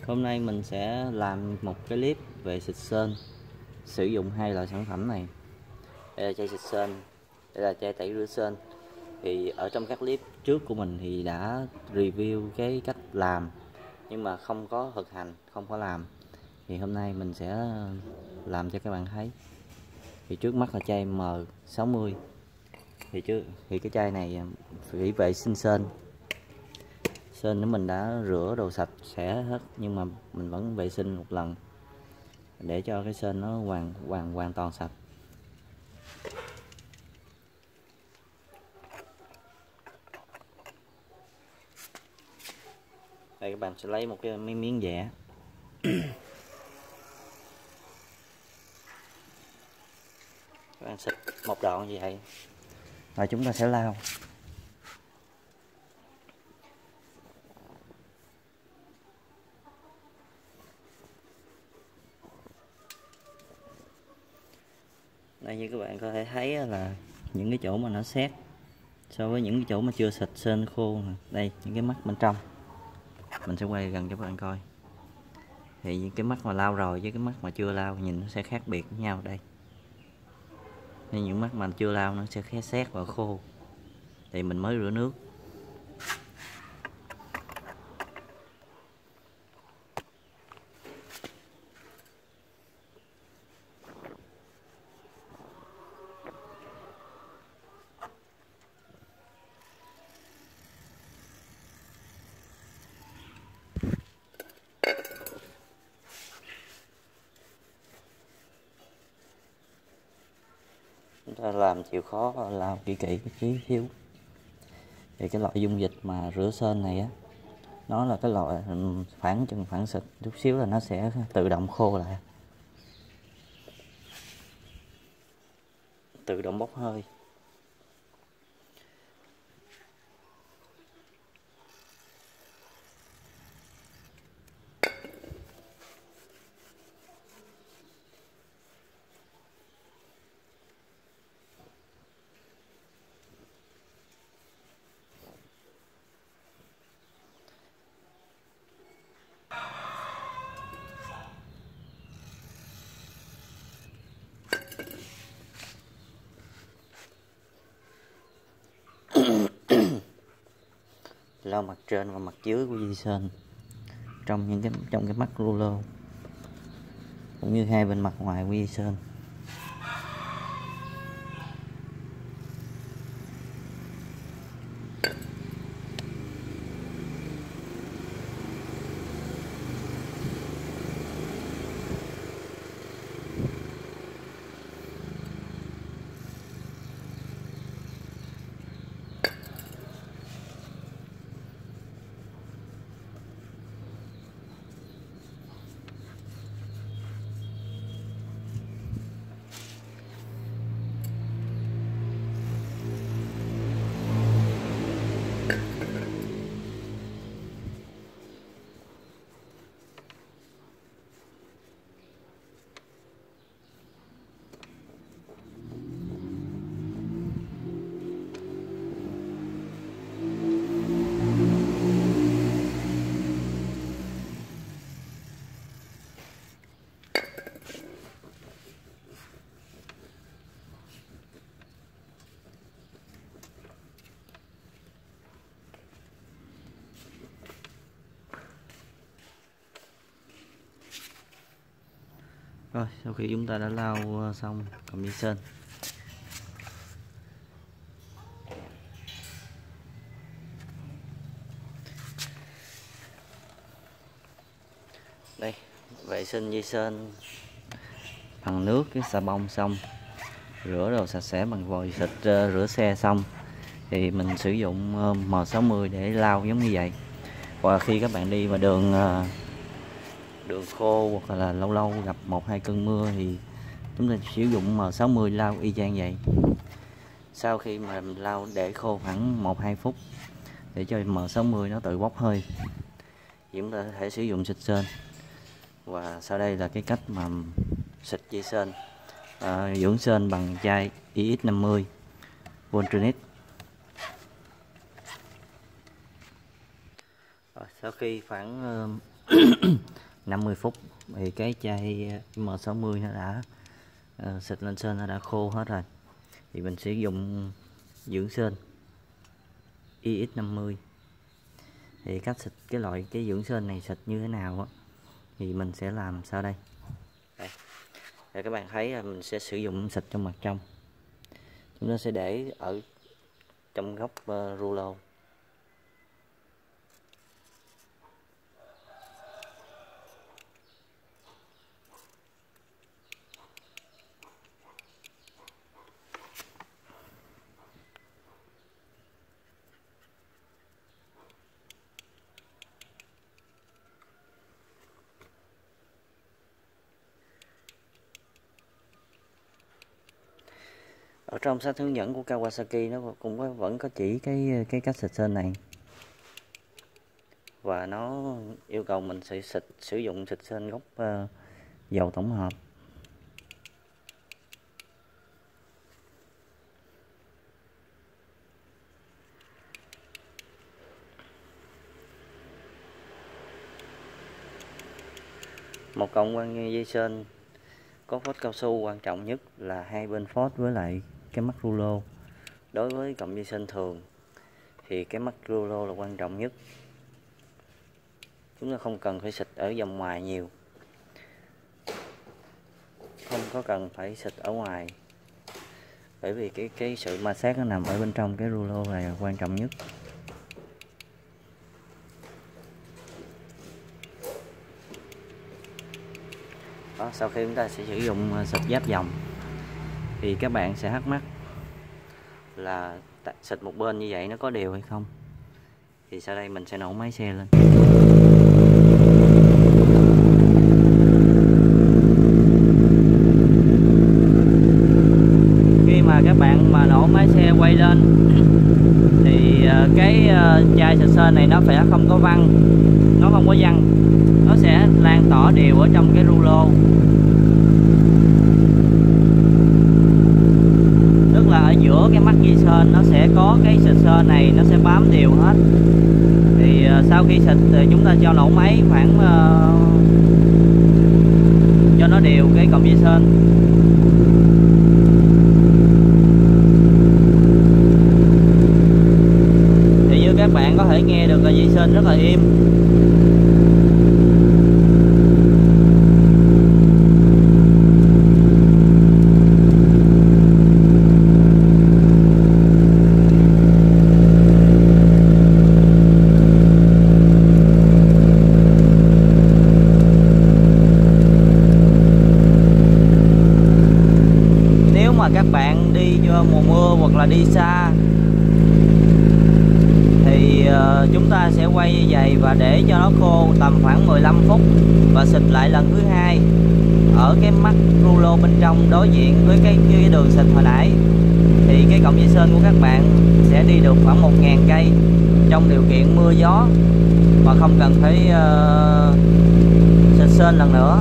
Hôm nay mình sẽ làm một cái clip về xịt sên, sử dụng hai loại sản phẩm này. Đây là chai xịt sên, đây là chai tẩy rửa sên. Thì ở trong các clip trước của mình thì đã review cái cách làm, nhưng mà không có thực hành, không có làm. Thì hôm nay mình sẽ làm cho các bạn thấy. Thì trước mắt là chai M60. Thì cái chai này phải vệ sinh sên. Sên của mình đã rửa đồ sạch sẽ hết, nhưng mà mình vẫn vệ sinh một lần để cho cái sên nó hoàn toàn sạch. Đây, các bạn sẽ lấy một cái miếng vẽ. Các bạn xịt một đoạn như vậy và chúng ta sẽ lau. Đây, như các bạn có thể thấy là những cái chỗ mà nó xét so với những cái chỗ mà chưa xịt sên khô. Đây, những cái mắt bên trong mình sẽ quay gần cho các bạn coi. Thì những cái mắt mà lau rồi với cái mắt mà chưa lau nhìn nó sẽ khác biệt với nhau. Đây, nên những mắt mà chưa lau nó sẽ khé xét và khô, thì mình mới rửa nước. Chúng ta làm chịu khó làm kỹ một tí xíu. Thì cái loại dung dịch mà rửa sên này á, nó là cái loại phản xịt chút xíu là nó sẽ tự động khô lại, tự động bốc hơi. Lau mặt trên và mặt dưới của dây sên trong cái mắt rulo, cũng như hai bên mặt ngoài của dây sên. Rồi, sau khi chúng ta đã lau xong cầm dây sên, đây, vệ sinh dây sên bằng nước với xà bông xong, rửa đồ sạch sẽ bằng vòi xịt rửa xe xong, thì mình sử dụng M60 để lau giống như vậy. Và khi các bạn đi vào đường khô hoặc là lâu lâu gặp 1-2 cơn mưa thì chúng ta sử dụng M60 lau y chang vậy. Sau khi mà mình lau để khô khoảng 1-2 phút để cho M60 nó tự bốc hơi, thì chúng ta có thể sử dụng xịt sên. Và sau đây là cái cách mà xịt dây sên, dưỡng sên bằng chai IX50 Voltronic. Sau khi khoảng 50 phút thì cái chai M60 nó đã xịt lên sên, nó đã khô hết rồi. Thì mình sử dụng dưỡng sên IX50. Thì cách xịt cái loại cái dưỡng sên này xịt như thế nào á thì mình sẽ làm sau đây. Để các bạn thấy là mình sẽ sử dụng xịt trong mặt trong. Chúng ta sẽ để ở trong góc rulo. Ở trong sách hướng dẫn của Kawasaki nó cũng vẫn có chỉ cái cách xịt sên này, và nó yêu cầu mình sẽ sử dụng xịt sên gốc dầu tổng hợp. Một cọng dây sên có phốt cao su, quan trọng nhất là hai bên phốt với lại cái mắt rulo. Đối với cọng dây sên thường thì cái mắt rulo là quan trọng nhất. Chúng ta không cần phải xịt ở vòng ngoài nhiều, không có cần phải xịt ở ngoài, bởi vì cái sự ma sát nó nằm ở bên trong cái rulo này là quan trọng nhất. Đó, sau khi chúng ta sẽ sử dụng xịt giáp vòng thì các bạn sẽ thắc mắc là xịt một bên như vậy nó có đều hay không. Thì sau đây mình sẽ nổ máy xe lên. Khi mà các bạn mà nổ máy xe quay lên thì cái chai xịt sên này nó phải không có văng, nó không có văng, nó sẽ lan tỏa đều ở trong cái rulo. Tức là ở giữa cái mắt dây sên nó sẽ có cái xịt sên này, nó sẽ bám đều hết. Thì sau khi xịt thì chúng ta cho nổ máy khoảng cho nó đều cái cọng dây sên. Thì như các bạn có thể nghe được là dây sên rất là im. Các bạn đi mùa mưa hoặc là đi xa thì chúng ta sẽ quay giày và để cho nó khô tầm khoảng 15 phút và xịt lại lần thứ hai ở cái mắt rulo bên trong đối diện với cái đường xịt hồi nãy. Thì cái cọng dây sên của các bạn sẽ đi được khoảng 1000 cây trong điều kiện mưa gió mà không cần phải xịt sên lần nữa.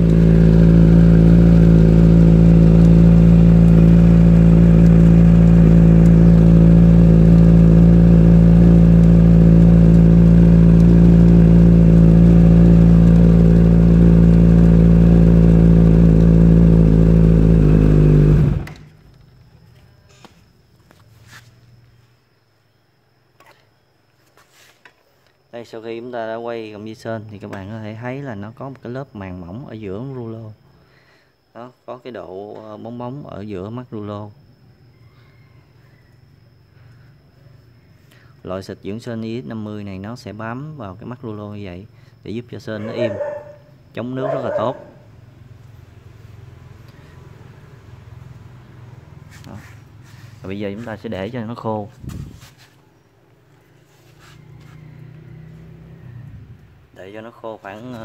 Đây, sau khi chúng ta đã quay cọng dây sên thì các bạn có thể thấy là nó có một cái lớp màng mỏng ở giữa rulo. Đó, có cái độ bóng bóng ở giữa mắt rulo. Loại xịt dưỡng sên IX50 này nó sẽ bám vào cái mắt rulo như vậy để giúp cho sên nó im, chống nước rất là tốt. Đó. Rồi bây giờ chúng ta sẽ để cho nó khô. Để cho nó khô khoảng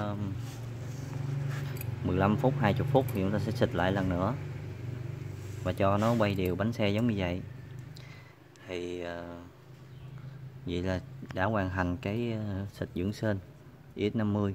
15 phút, 20 phút thì chúng ta sẽ xịt lại lần nữa và cho nó quay đều bánh xe giống như vậy. Thì vậy là đã hoàn thành cái xịt dưỡng sên IX50.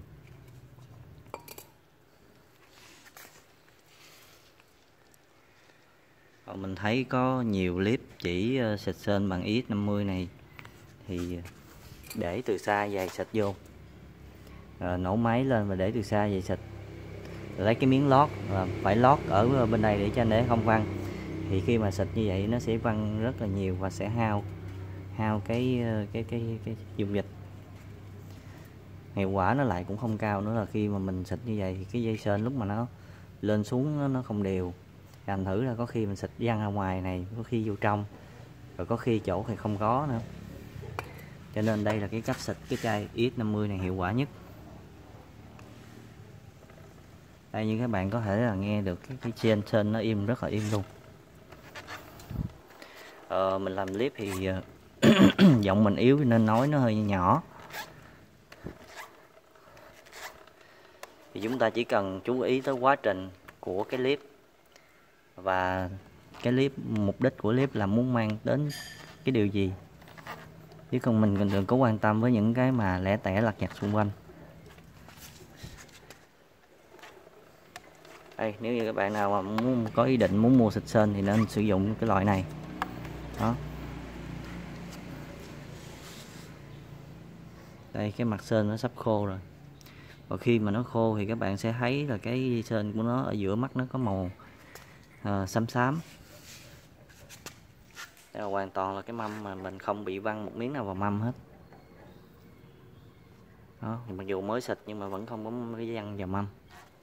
Còn mình thấy có nhiều clip chỉ xịt sên bằng IX50 này thì để từ xa về xịt vô. rồi nổ máy lên và để từ xa về xịt. Rồi lấy cái miếng lót, phải lót ở bên đây để không văng. Thì khi mà xịt như vậy nó sẽ văng rất là nhiều và sẽ hao cái dung dịch. Hiệu quả nó lại cũng không cao nữa, là khi mà mình xịt như vậy thì cái dây sên lúc mà nó lên xuống nó không đều. Làm thử là có khi mình xịt văng ra ngoài này, có khi vô trong, rồi có khi chỗ thì không có nữa. Cho nên đây là cái cách xịt cái chai IX50 này hiệu quả nhất. Đây, như các bạn có thể là nghe được cái sên nó im, rất là im luôn. Mình làm clip thì giọng mình yếu nên nói nó hơi nhỏ. Thì chúng ta chỉ cần chú ý tới quá trình của cái clip, và cái clip, mục đích của clip là muốn mang đến cái điều gì, chứ không mình đừng có quan tâm với những cái mà lẻ tẻ lặt vặt xung quanh. Đây, nếu như các bạn nào mà có ý định muốn mua xịt sên thì nên sử dụng cái loại này đó. Đây, cái mặt sên nó sắp khô rồi, và khi mà nó khô thì các bạn sẽ thấy là cái sên của nó ở giữa mắt nó có màu xám xám. Đây là hoàn toàn là cái mâm mà mình không bị văng một miếng nào vào mâm hết đó. Mặc dù mới xịt nhưng mà vẫn không có cái văng vào mâm.